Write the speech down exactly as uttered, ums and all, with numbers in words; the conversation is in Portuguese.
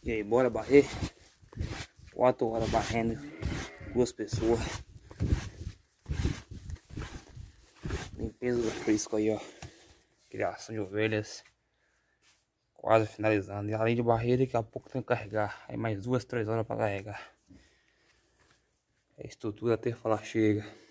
E aí, bora barrer? Quatro horas barrendo duas pessoas. Limpeza do aprisco aí, ó. Criação de ovelhas. Quase finalizando. E além de barrer, daqui a pouco tem que carregar. Aí mais duas, três horas pra carregar. A estrutura até falar chega.